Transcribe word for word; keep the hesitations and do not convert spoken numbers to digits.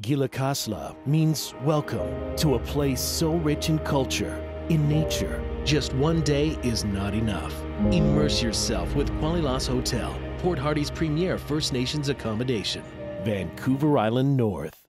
Gilakas'la means welcome to a place so rich in culture, in nature. Just one day is not enough. Immerse yourself with Gwa'sala Hotel, Port Hardy's premier First Nations accommodation, Vancouver Island North.